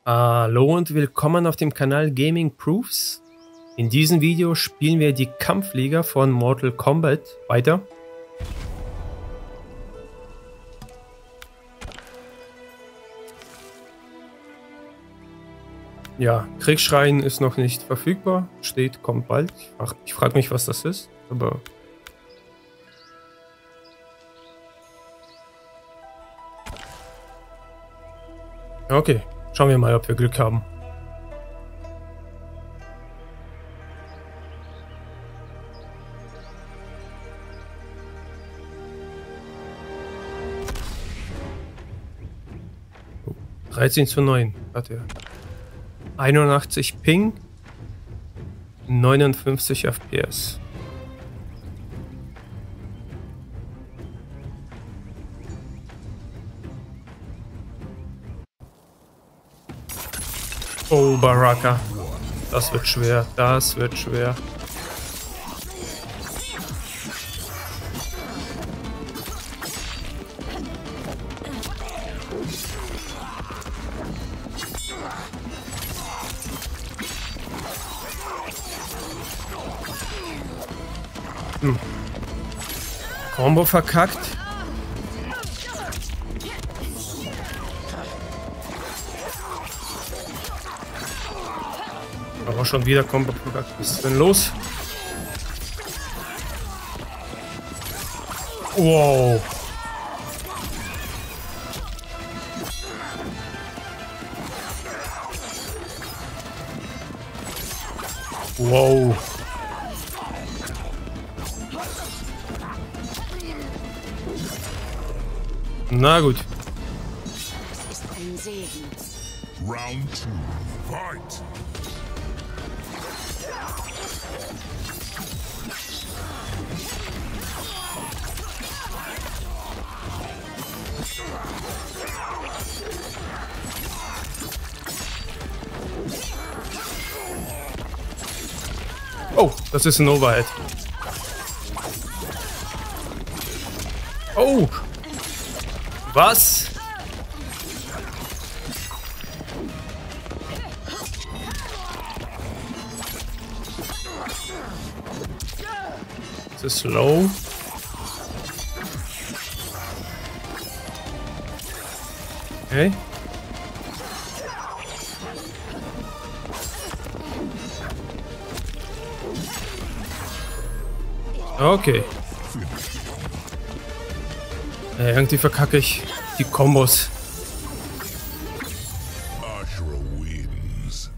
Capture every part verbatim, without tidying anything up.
Hallo und willkommen auf dem Kanal Gaming Proofs. In diesem Video spielen wir die Kampfliga von Mortal Kombat weiter. Ja, Kriegsschrein ist noch nicht verfügbar, steht, kommt bald. Ich frage ich frag mich, was das ist, aber... Okay, schauen wir mal, ob wir Glück haben. Oh, dreizehn zu neun hat er. einundachtzig Ping, neunundfünfzig F P S. Oh, Baraka. Das wird schwer, das wird schwer. Hm. Combo verkackt. Aber schon wieder Combo verkackt. Was ist denn los? Wow. Wow. Na gut. Das ist ein Segen. Round two, fight! Oh, das ist ein Overhead. Oh! Was? Das ist low. Okay. Okay. Ja, irgendwie verkacke ich die Kombos. Ashra wins.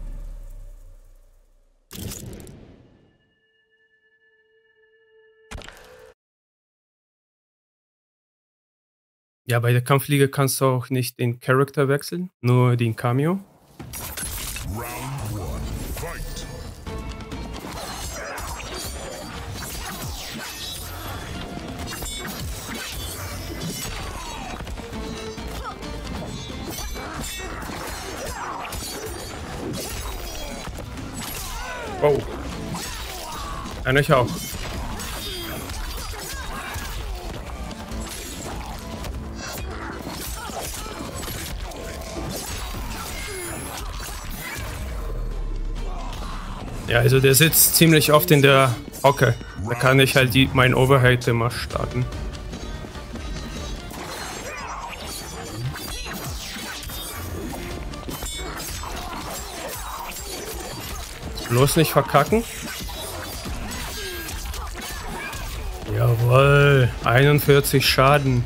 Ja, bei der Kampfliga kannst du auch nicht den Charakter wechseln, nur den Cameo. Round one, fight! Wow. Kann ich auch. Ja, also der sitzt ziemlich oft in der Hocke. Da kann ich halt die, mein Overhead immer starten. Bloß nicht verkacken. Jawohl, einundvierzig Schaden.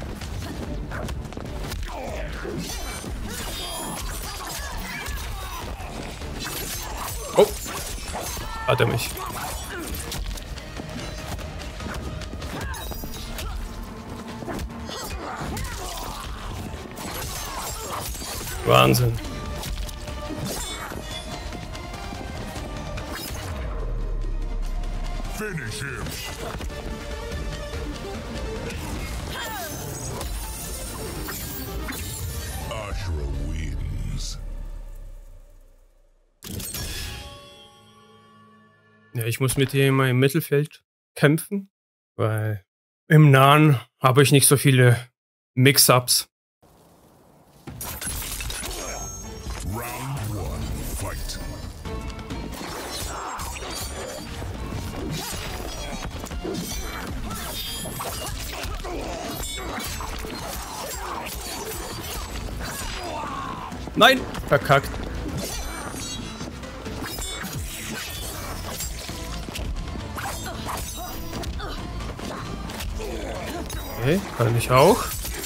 Oh, hat er mich. Wahnsinn. Finish him! Ashra wins. Ja, ich muss mit dir immer im Mittelfeld kämpfen, weil im Nahen habe ich nicht so viele Mix-Ups. Round one, fight. Nein, verkackt. Okay, kann ich auch.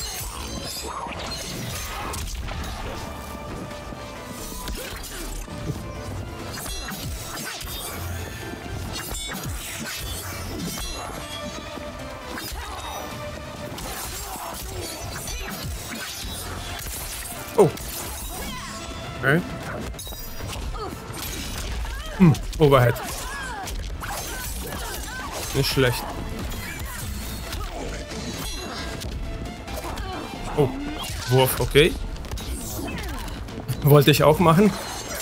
Oh. Okay. Hm, Overhead. Nicht schlecht. Oh, Wurf, okay. Wollte ich auch machen.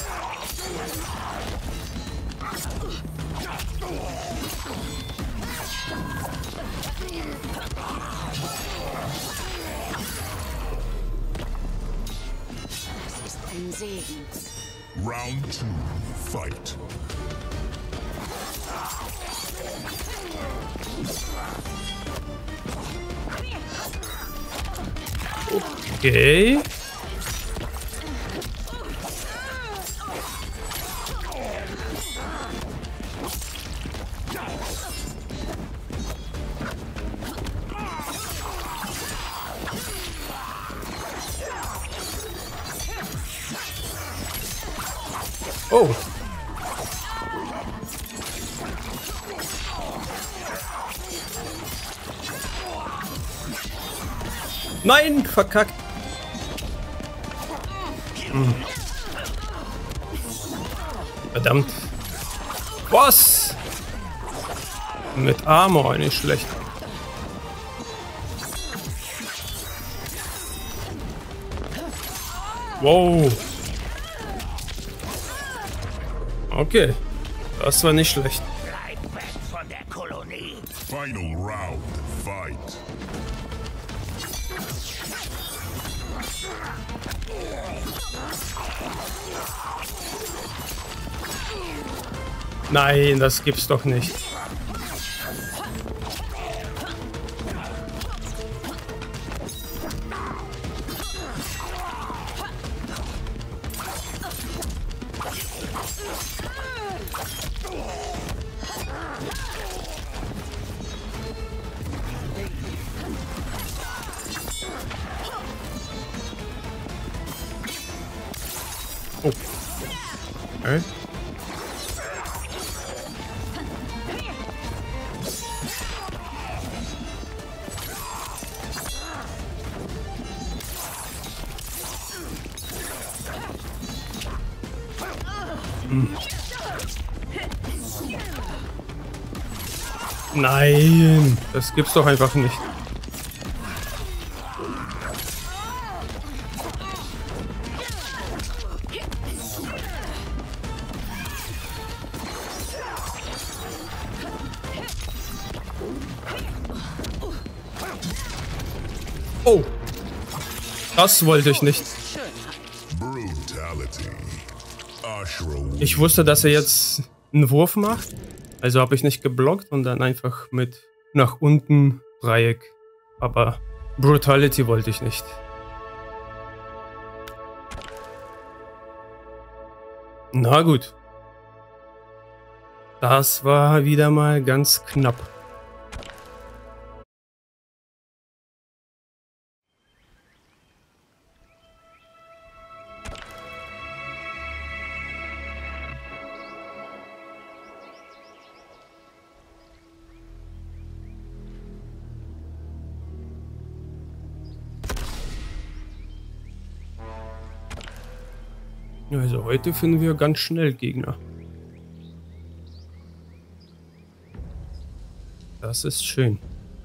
Das ist ein Segen. Round two, fight. Okay. Oh. Nein, verkackt. Hm. Verdammt. Was? Mit Armor nicht schlecht. Wow. Okay. Das war nicht schlecht. Bleib weg von der Kolonie. Final round, fight. Nein, das gibt's doch nicht. Oh. Okay. Hm. Nein, das gibt's doch einfach nicht. Oh, das wollte ich nicht. Brutality. Ashra Ich wusste, dass er jetzt einen Wurf macht. Also habe ich nicht geblockt und dann einfach mit nach unten Dreieck. Aber Brutality wollte ich nicht. Na gut. Das war wieder mal ganz knapp. Also heute finden wir ganz schnell Gegner. Das ist schön.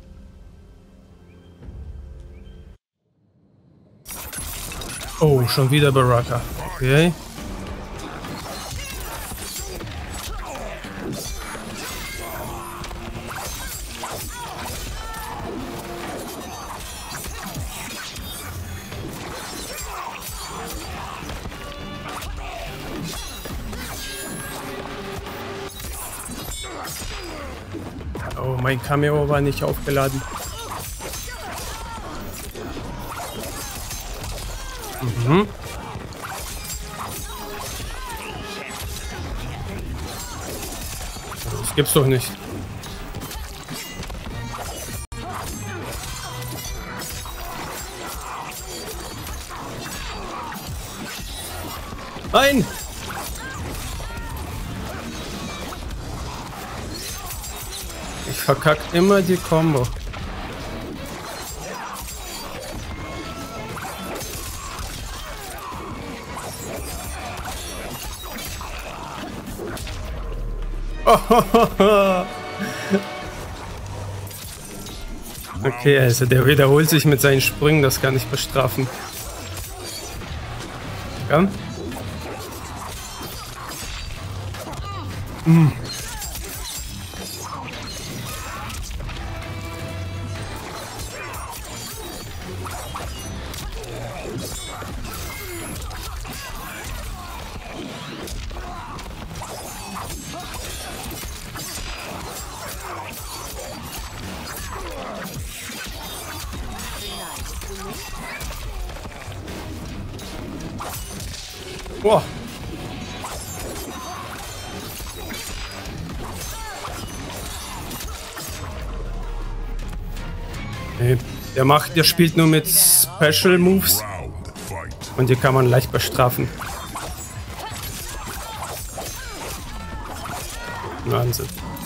Oh, schon wieder Baraka. Okay. Oh, mein Cameo war nicht aufgeladen. Mhm. Das gibt's doch nicht. Nein! Ich verkack immer die Combo. Okay, also der wiederholt sich mit seinen Sprüngen, das kann ich bestrafen. Ja? Hm. Boah. Nee, der macht, der spielt nur mit Special Moves Round. Fight. und die kann man leicht bestrafen. Wahnsinn.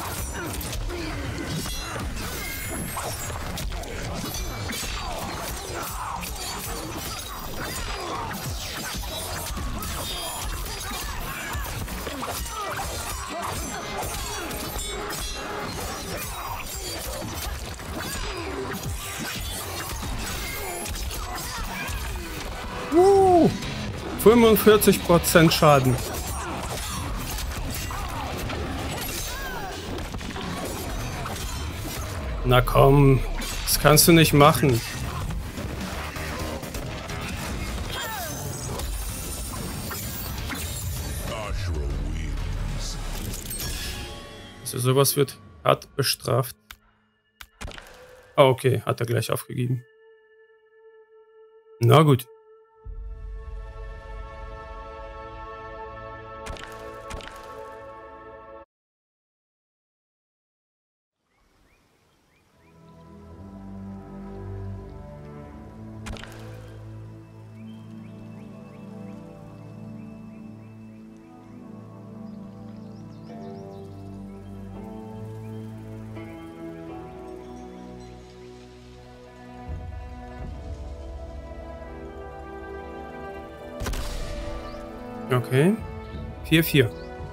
Uh, fünfundvierzig Prozent Schaden. Na komm, das kannst du nicht machen. Ashura wins. Also sowas wird hart bestraft. Ah, okay, hat er gleich aufgegeben. Na gut. Okay. vier vier.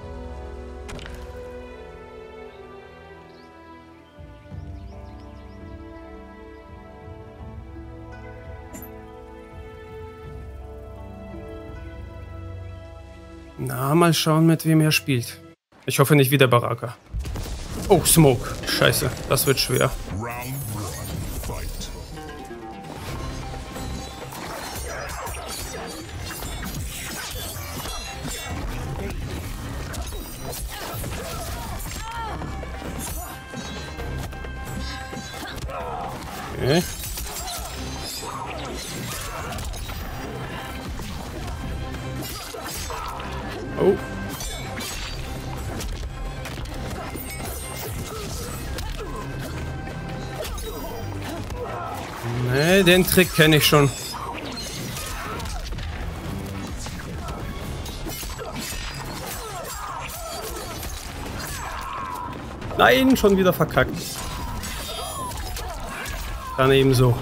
Na, mal schauen, mit wem er spielt. Ich hoffe nicht wieder Baraka. Oh, Smoke. Scheiße, das wird schwer. Round one. Fight. Okay. Oh. Nee, den Trick kenne ich schon. Nein, schon wieder verkackt. Dann ebenso.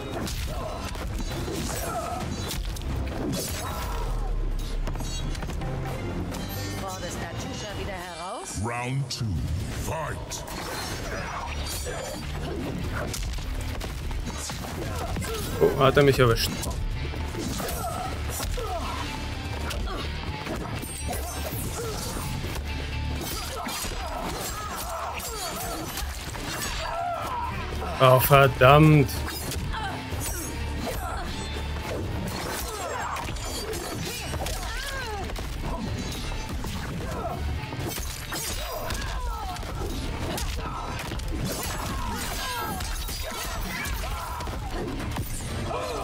Forderst Natusha wieder heraus? Round two. Fight. Oh, hat er mich erwischt. Oh, verdammt.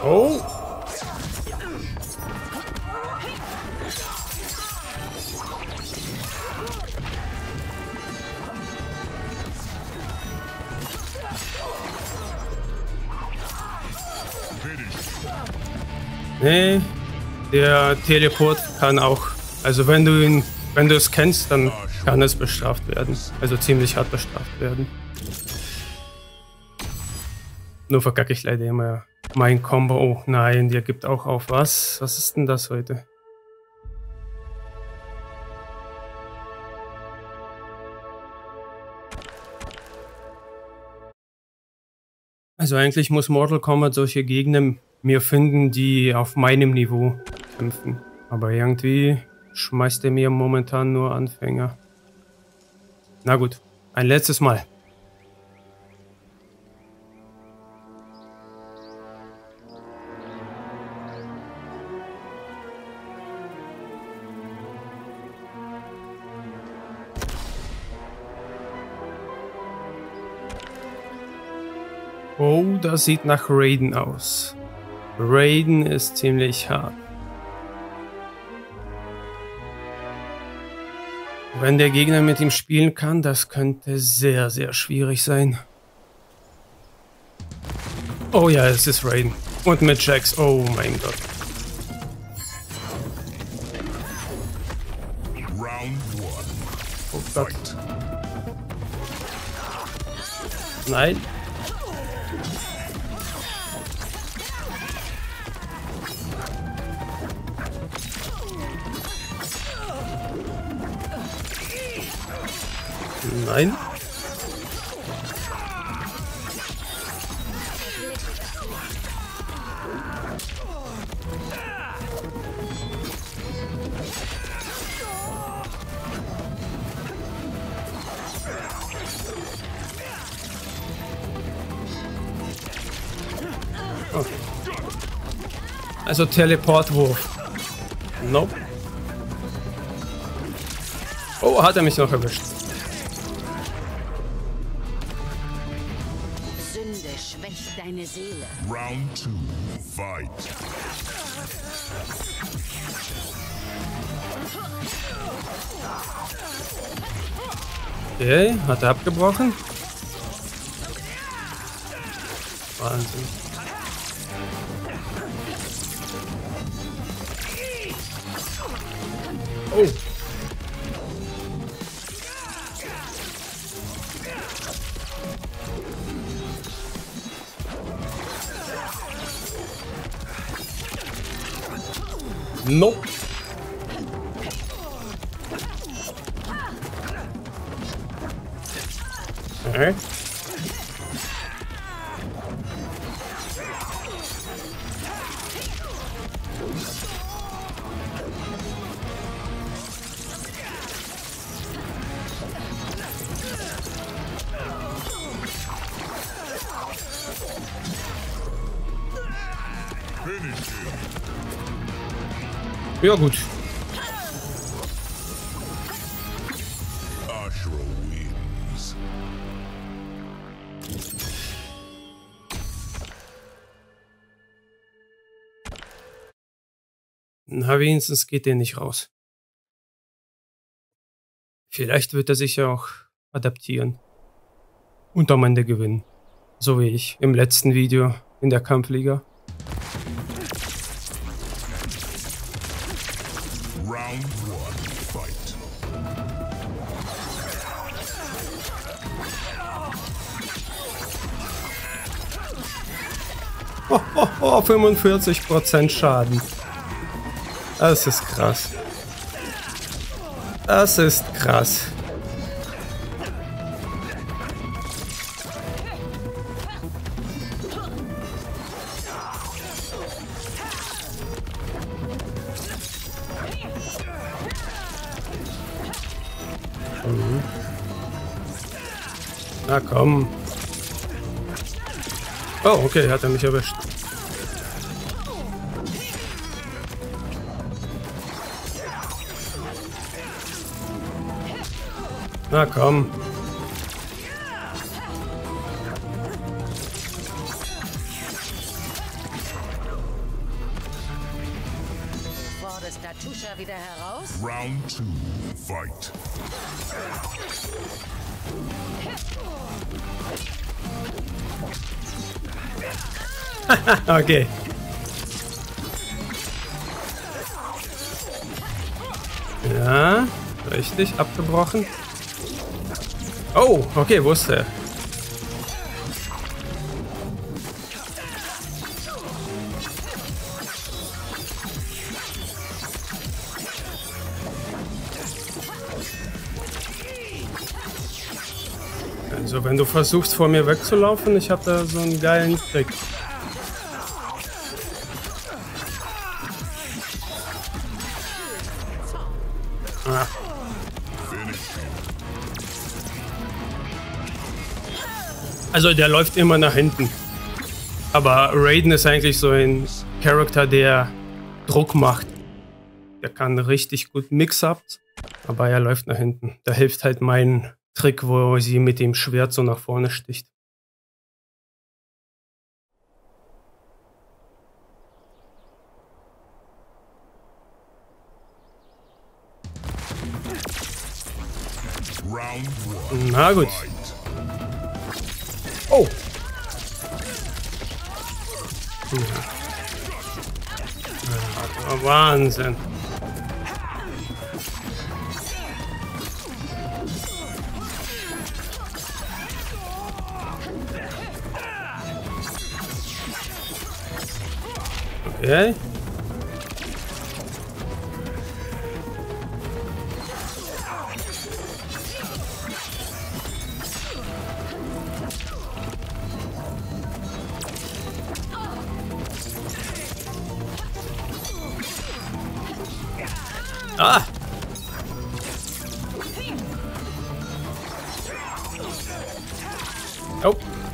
Oh! Nee, der Teleport kann auch, also wenn du ihn, wenn du es kennst, dann kann es bestraft werden. Also ziemlich hart bestraft werden. Nur verkacke ich leider immer mein Combo. Oh nein, der gibt auch auf. Was? Was ist denn das heute? Also eigentlich muss Mortal Kombat solche Gegner mir finden, die auf meinem Niveau kämpfen. Aber irgendwie schmeißt er mir momentan nur Anfänger. Na gut, ein letztes Mal. Oh, das sieht nach Raiden aus. Raiden ist ziemlich hart. Wenn der Gegner mit ihm spielen kann, das könnte sehr, sehr schwierig sein. Oh ja, es ist Raiden. Und mit Jax. Oh mein Gott. Oh Gott. Nein. Nein. Oh. Also Teleportwurf. Nope. Oh, hat er mich noch erwischt. Schwächt deine Seele. Round two, fight. Okay, hat er abgebrochen? Wahnsinn. Oh. Nope. Okay. Ja gut. Ashura wins. Na, wenigstens geht der nicht raus. Vielleicht wird er sich ja auch adaptieren. Und am Ende gewinnen. So wie ich im letzten Video in der Kampfliga. Round one, fight. Oh, oh, oh, fünfundvierzig Prozent Schaden. Das ist krass. Das ist krass. Mhm. Na komm. Oh, okay, hat er mich erwischt. Na komm. Round two, fight. Okay. Ja, richtig, abgebrochen. Oh, okay, wo ist der? Also wenn du versuchst vor mir wegzulaufen, ich habe da so einen geilen Trick. Ah. Also der läuft immer nach hinten. Aber Raiden ist eigentlich so ein Charakter, der Druck macht. Der kann richtig gut Mix-Ups, aber er läuft nach hinten. Da hilft halt mein Trick, wo sie mit dem Schwert so nach vorne sticht. Round one, Na gut. fight. Oh! Ja, Wahnsinn. Okay. Ah! Oh!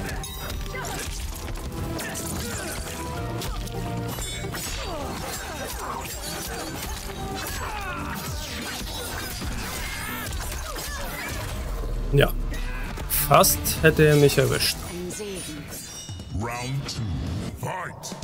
Ja, fast hätte er mich erwischt. Ein Segen. Round two, fight.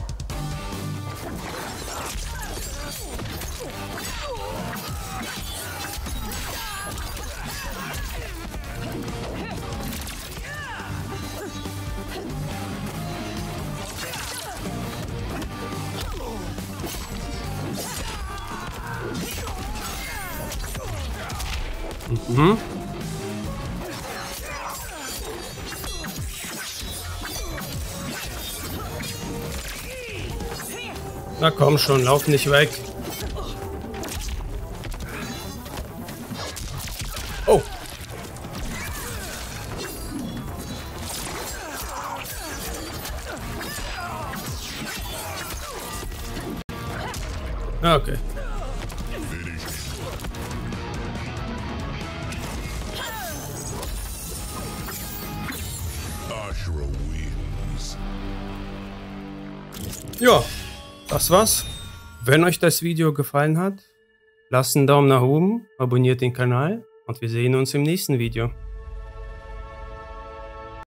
Mhm. Na komm schon, lauf nicht weg. Oh. Okay. Ashura wins. Ja, das war's. Wenn euch das Video gefallen hat, lasst einen Daumen nach oben, abonniert den Kanal und wir sehen uns im nächsten Video.